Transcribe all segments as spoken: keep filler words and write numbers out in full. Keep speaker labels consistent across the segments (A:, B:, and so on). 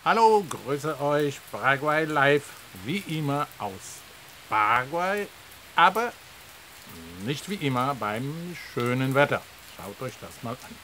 A: Hallo, grüße euch, Paraguay live, wie immer aus Paraguay, aber nicht wie immer beim schönen Wetter. Schaut euch das mal an.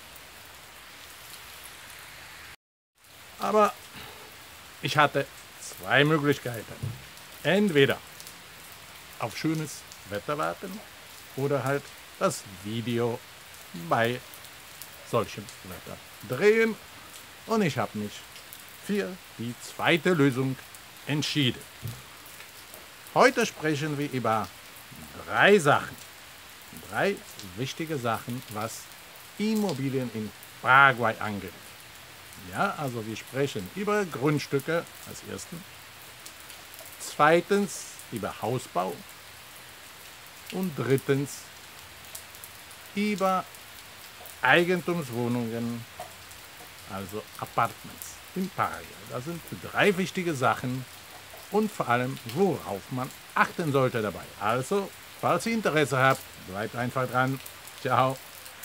A: Aber ich hatte zwei Möglichkeiten. Entweder auf schönes Wetter warten oder halt das Video bei solchem Wetter drehen. Und ich habe mich für die zweite Lösung entschieden. Heute sprechen wir über drei Sachen. Drei wichtige Sachen, was Immobilien in Paraguay angeht. Ja, also wir sprechen über Grundstücke als ersten. Zweitens über Hausbau. Und drittens über Eigentumswohnungen, also Apartments in Paraguay. Das sind drei wichtige Sachen und vor allem, worauf man achten sollte dabei. Also, falls ihr Interesse habt, bleibt einfach dran. Ciao.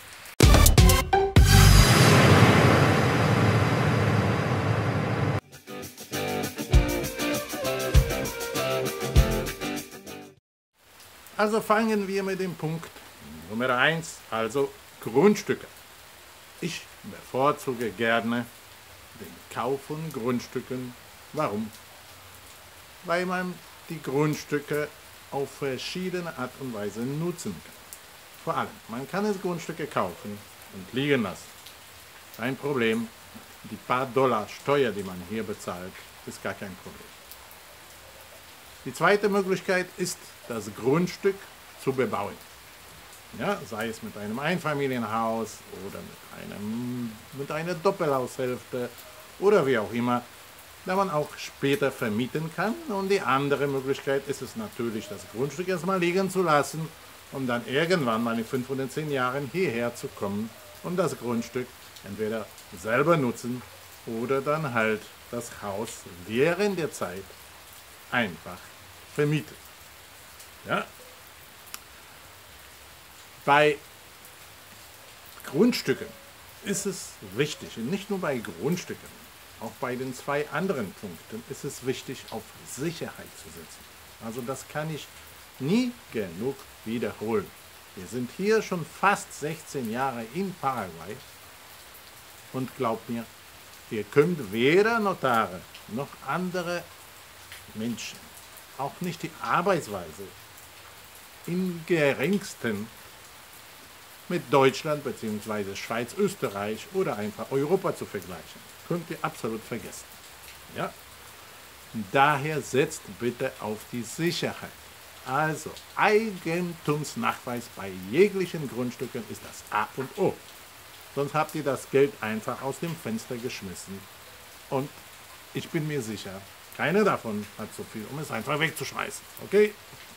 A: Also fangen wir mit dem Punkt Nummer eins, also Grundstücke. Ich bevorzuge gerne den Kauf von Grundstücken. Warum? Weil man die Grundstücke auf verschiedene Art und Weise nutzen kann. Vor allem, man kann es Grundstücke kaufen und liegen lassen. Kein Problem. Die paar Dollar Steuer, die man hier bezahlt, ist gar kein Problem. Die zweite Möglichkeit ist, das Grundstück zu bebauen. Ja, sei es mit einem Einfamilienhaus oder mit, einem, mit einer Doppelhaushälfte oder wie auch immer, da man auch später vermieten kann. Und die andere Möglichkeit ist es natürlich, das Grundstück erstmal liegen zu lassen, um dann irgendwann mal in fünf oder zehn Jahren hierher zu kommen und das Grundstück entweder selber nutzen oder dann halt das Haus während der Zeit einfach vermieten. Ja? Bei Grundstücken ist es wichtig, und nicht nur bei Grundstücken, auch bei den zwei anderen Punkten ist es wichtig, auf Sicherheit zu setzen. Also das kann ich nie genug wiederholen. Wir sind hier schon fast sechzehn Jahre in Paraguay und glaubt mir, ihr könnt weder Notare noch andere Menschen, auch nicht die Arbeitsweise, im geringsten mit Deutschland bzw. Schweiz, Österreich oder einfach Europa zu vergleichen. Könnt ihr absolut vergessen. Ja? Daher setzt bitte auf die Sicherheit. Also Eigentumsnachweis bei jeglichen Grundstücken ist das A und O. Sonst habt ihr das Geld einfach aus dem Fenster geschmissen. Und ich bin mir sicher, keiner davon hat so viel, um es einfach wegzuschmeißen. Okay?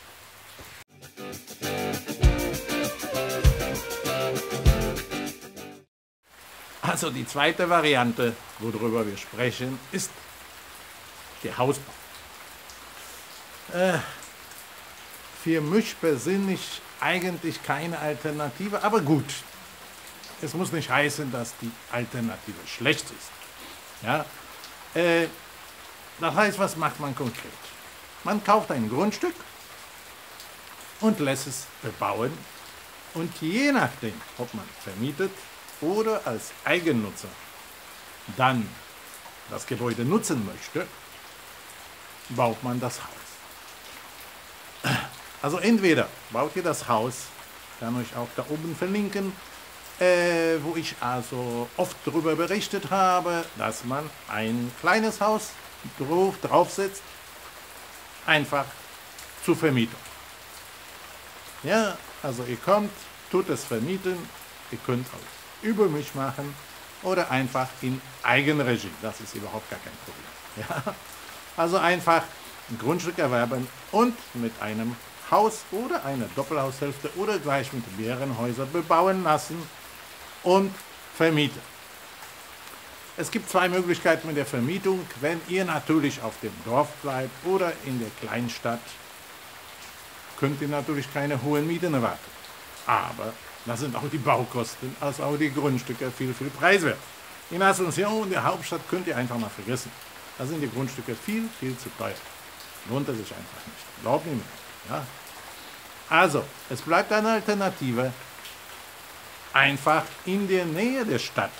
A: Also die zweite Variante, worüber wir sprechen, ist der Hausbau. Äh, für mich persönlich eigentlich keine Alternative, aber gut. Es muss nicht heißen, dass die Alternative schlecht ist. Ja? Äh, das heißt, was macht man konkret? Man kauft ein Grundstück und lässt es bebauen und je nachdem, ob man vermietet oder als Eigennutzer dann das Gebäude nutzen möchte, baut man das Haus. Also entweder baut ihr das Haus, kann ich auch da oben verlinken, äh, wo ich also oft darüber berichtet habe, dass man ein kleines Haus drauf, draufsetzt, einfach zur Vermietung. Ja, also ihr kommt, tut es vermieten, ihr könnt auch über mich machen oder einfach in Eigenregie. Das ist überhaupt gar kein Problem. Ja? Also einfach ein Grundstück erwerben und mit einem Haus oder einer Doppelhaushälfte oder gleich mit mehreren Häusern bebauen lassen und vermieten. Es gibt zwei Möglichkeiten mit der Vermietung. Wenn ihr natürlich auf dem Dorf bleibt oder in der Kleinstadt, könnt ihr natürlich keine hohen Mieten erwarten. Aber da sind auch die Baukosten, als auch die Grundstücke viel, viel preiswert. In Asunción, der Hauptstadt, könnt ihr einfach mal vergessen. Da sind die Grundstücke viel, viel zu teuer. Lohnt es sich einfach nicht. Glaubt mir nicht. Ja? Also, es bleibt eine Alternative, einfach in der Nähe der Stadt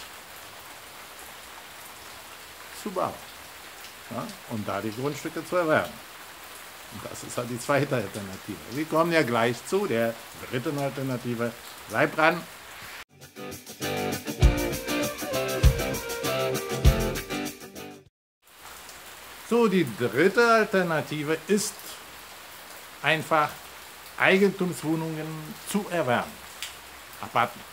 A: zu bauen. Ja? Und da die Grundstücke zu erwerben. Und das ist halt die zweite Alternative. Wir kommen ja gleich zu der dritten Alternative. Bleibt dran! So, die dritte Alternative ist einfach Eigentumswohnungen zu erwerben. Apartments.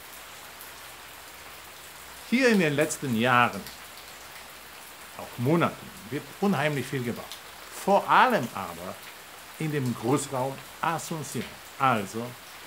A: Hier in den letzten Jahren, auch Monaten, wird unheimlich viel gebaut. Vor allem aber in dem Großraum Asunción. Also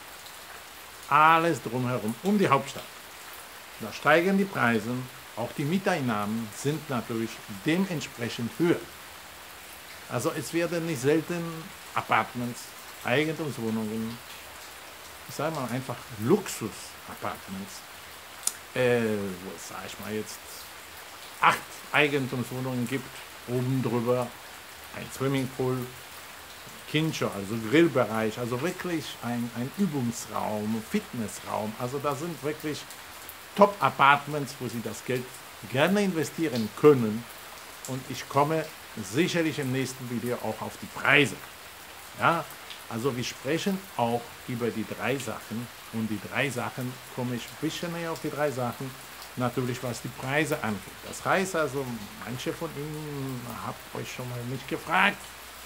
A: alles drumherum, um die Hauptstadt. Da steigen die Preise. Auch die Mieteinnahmen sind natürlich dementsprechend höher. Also es werden nicht selten Apartments, Eigentumswohnungen, ich sage mal einfach Luxus-Apartments, äh, wo es, sage ich mal jetzt, acht Eigentumswohnungen gibt, oben drüber ein Swimmingpool, Kincho, also Grillbereich, also wirklich ein, ein Übungsraum, Fitnessraum, also da sind wirklich Top-Apartments, wo Sie das Geld gerne investieren können. Und ich komme sicherlich im nächsten Video auch auf die Preise. Ja, also wir sprechen auch über die drei Sachen. Und die drei Sachen komme ich ein bisschen näher auf die drei Sachen. Natürlich, was die Preise angeht. Das heißt also, manche von Ihnen habt euch schon mal nicht gefragt,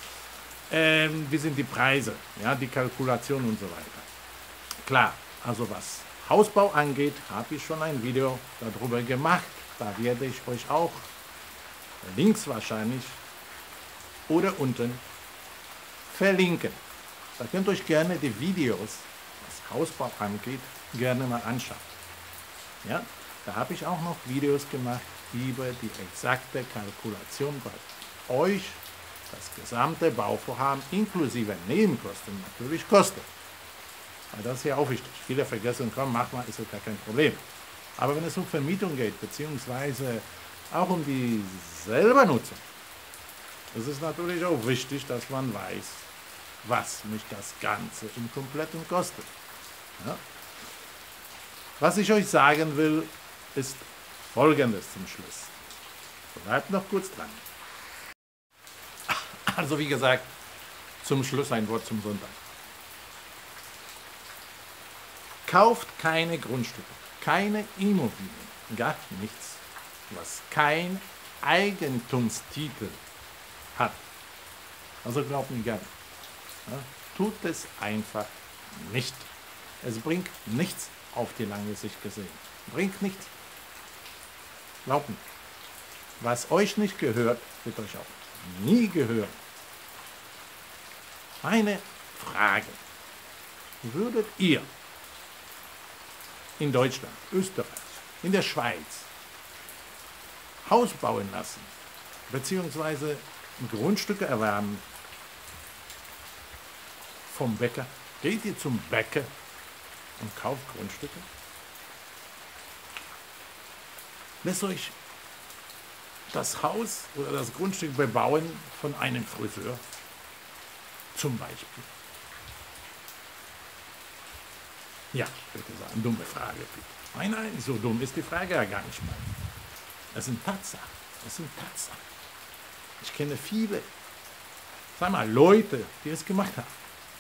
A: ähm, wie sind die Preise, ja, die Kalkulation und so weiter. Klar, also was Hausbau angeht, habe ich schon ein Video darüber gemacht. Da werde ich euch auch links wahrscheinlich oder unten verlinken. Da könnt ihr euch gerne die Videos, was Hausbau angeht, gerne mal anschauen. Ja, da habe ich auch noch Videos gemacht über die exakte Kalkulation bei euch, das gesamte Bauvorhaben inklusive Nebenkosten natürlich kostet. Weil das ist ja auch wichtig. Viele vergessen, komm, mach mal, ist ja gar kein Problem. Aber wenn es um Vermietung geht, beziehungsweise auch um die selber Nutzung, ist es natürlich auch wichtig, dass man weiß, was mich das Ganze im Kompletten kostet. Ja? Was ich euch sagen will, ist Folgendes zum Schluss. Bleibt noch kurz dran. Also wie gesagt, zum Schluss ein Wort zum Sonntag. Kauft keine Grundstücke, keine Immobilien, gar nichts, was kein Eigentumstitel hat. Also glaubt mir gerne. Ja, tut es einfach nicht. Es bringt nichts auf die lange Sicht gesehen. Bringt nichts. Glaubt mir. Was euch nicht gehört, wird euch auch nie gehören. Eine Frage. Würdet ihr in Deutschland, Österreich, in der Schweiz Haus bauen lassen, beziehungsweise Grundstücke erwerben vom Bäcker? Geht ihr zum Bäcker und kauft Grundstücke? Lässt euch das Haus oder das Grundstück bebauen von einem Friseur zum Beispiel? Ja, bitte sagen, dumme Frage. Nein, nein, so dumm ist die Frage ja gar nicht mal. Das sind Tatsachen. Das sind Tatsachen. Ich kenne viele, sag mal, Leute, die es gemacht haben.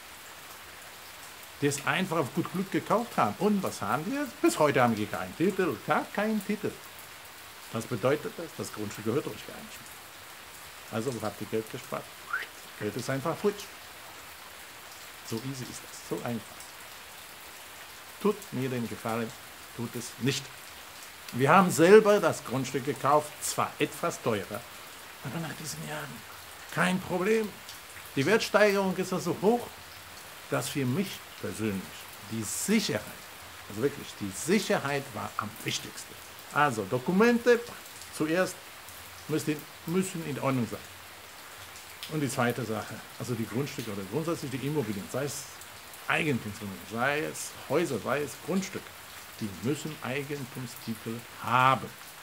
A: Die es einfach auf gut Glück gekauft haben. Und was haben die jetzt? Bis heute haben die keinen Titel. Gar keinen Titel. Was bedeutet das? Das Grundstück gehört euch gar nicht mehr. Also habt ihr Geld gespart. Geld ist einfach futsch. So easy ist das. So einfach. Tut mir den Gefallen, tut es nicht. Wir haben selber das Grundstück gekauft, zwar etwas teurer, aber nach diesen Jahren kein Problem. Die Wertsteigerung ist also so hoch, dass für mich persönlich die Sicherheit, also wirklich die Sicherheit war am wichtigsten. Also Dokumente zuerst müssen, müssen in Ordnung sein. Und die zweite Sache, also die Grundstücke oder grundsätzlich die Immobilien, sei es Eigentumswohnungen, sei es Häuser, sei es Grundstücke, die müssen Eigentumstitel haben.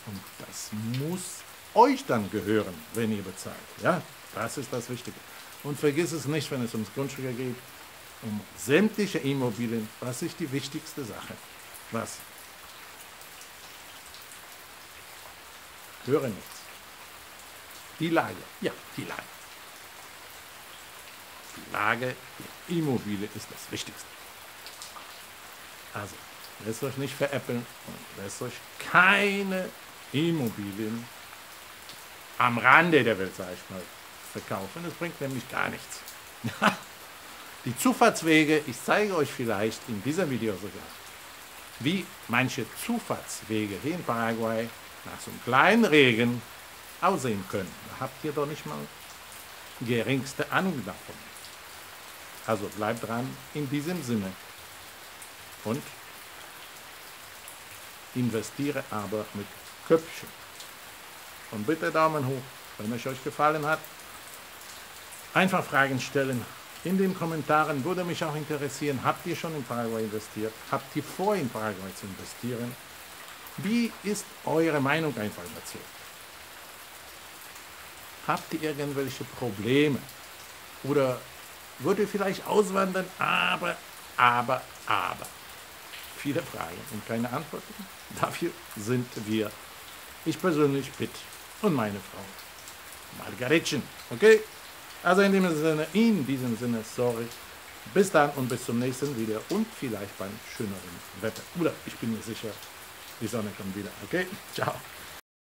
A: Und das muss euch dann gehören, wenn ihr bezahlt. Ja, das ist das Wichtige. Und vergiss es nicht, wenn es ums Grundstücke geht, um sämtliche Immobilien, was ist die wichtigste Sache? Was? Höre nichts. Die Lage. Ja, die Lage. Die Lage der Immobilie ist das Wichtigste. Also, lasst euch nicht veräppeln und lasst euch keine Immobilien am Rande der Welt, sage ich mal, verkaufen. Das bringt nämlich gar nichts. Die Zufahrtswege, ich zeige euch vielleicht in diesem Video sogar, wie manche Zufahrtswege hier in Paraguay nach so einem kleinen Regen aussehen können. Da habt ihr doch nicht mal geringste Ahnung davon. Also bleibt dran in diesem Sinne und investiere aber mit Köpfchen. Und bitte Daumen hoch, wenn es euch gefallen hat. Einfach Fragen stellen. In den Kommentaren würde mich auch interessieren, habt ihr schon in Paraguay investiert? Habt ihr vor, in Paraguay zu investieren? Wie ist eure Meinung einfach dazu? Habt ihr irgendwelche Probleme? Oder wollt ihr vielleicht auswandern? Aber, aber, aber. Viele Fragen und keine Antworten. Dafür sind wir. Ich persönlich, Pitt und meine Frau Margaretchen. Okay? Also in diesem Sinne, in diesem Sinne, sorry. Bis dann und bis zum nächsten Video und vielleicht beim schöneren Wetter. Oder ich bin mir sicher, die Sonne kommt wieder. Okay? Ciao.